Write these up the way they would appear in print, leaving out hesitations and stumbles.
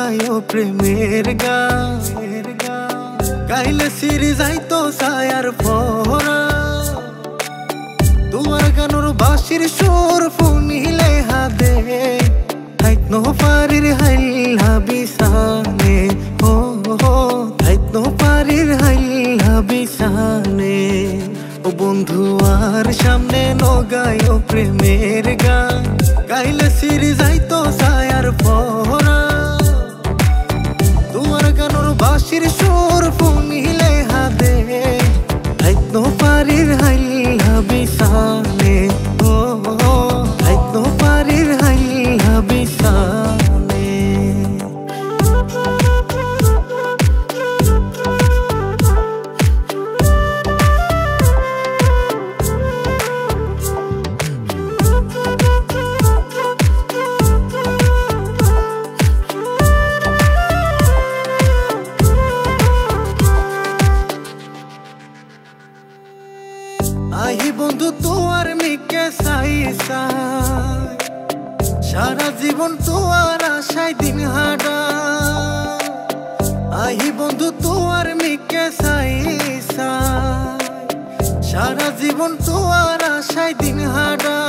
গায়ো প্রেমের গান গাইলে সিরি যাইতো ছায়ার ফোরা তোমার গানোর বাঁশির সুর ফুনিলে হাদে হাইত নো পারির হাইলা বিছানে ও হাইত নো পারির হাইলা বিছানে ও বন্ধু আর সামনে নো গায়ো প্রেমের গান গাইলে সিরি যাইতো ছায়ার ফোরা তোমার গানোর বাঁশির সুর ফুনিলে হাদে হাইত নো পারির হাইলা বিছানে ও হাইত নো পারির হাইলা বিছানে আহি বন্ধু তোয়ার মিকে সাই সাই সারা জীবন তোয়ার আশায় দিন হাডা আহি বন্ধু তোয়ার মিকে সাই সাই সারা জীবন তোয়ার আশায় দিন হাডা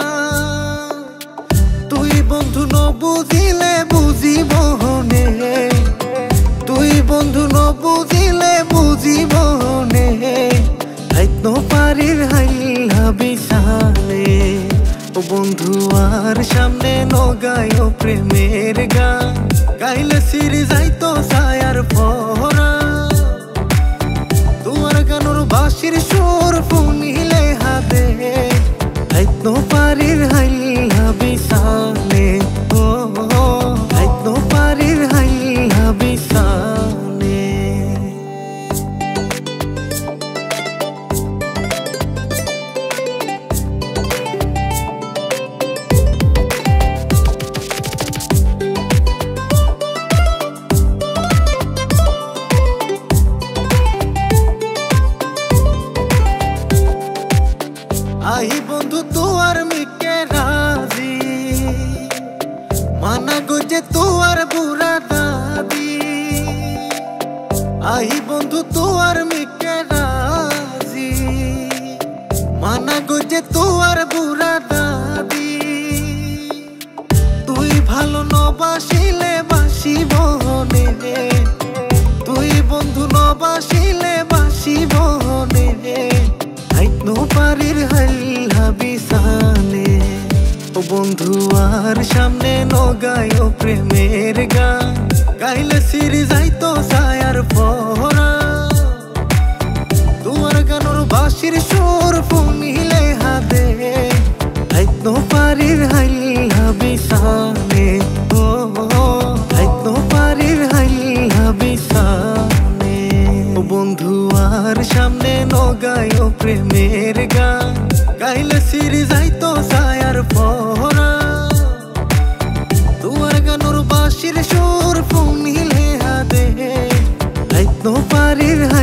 তুই বন্ধু ন বুঝিলে বুঝিব নে তুই বন্ধু ন বুঝিলে বুঝিব নে হাইত নো পারির হাইলা বিছানে ও বন্ধু আর সামনে নো গায়ো প্রেমের গান গাইলে সিরি যাইতো ছায়ার ফোরা তোমার গানোর বাঁশির সুর ফুনিলে হাদে হাইত নো পারির হাইলা বিছানে ও হাইত নো পারির হাইলা বিছানে আহি বন্ধু তোয়ার মিকে রাজি মানা গজে তোয়ার বুড়া দাদি আহি বন্ধু তোয়ার মিকে রাজি মানা গজে তোয়ার বুড়া দাদি তুই ভালো নবাসিলে বাসিব নে তুই বন্ধু নবাসিলে বাসিব নে হাইত নো পারির হাইলা বিছানে ও বন্ধু আর সামনে নো গায়ো প্রেমের গান গাইলে সিরি যাইতো ছায়ার ফোরা তোমার গানোর বাঁশির সুর ফুনিলে হাদে হাইত নো পারির হাইলা বিছানে ও হাইত নো পারির হাইলা বিছানে ও বন্ধু আর সামনে নো গায়ো প্রেমের গান গাইলে সিরি যাইতো ছায়ার ফোরা তোমার গানোর বাঁশির সুর ফুনিলে হাদে হাইত নো পারির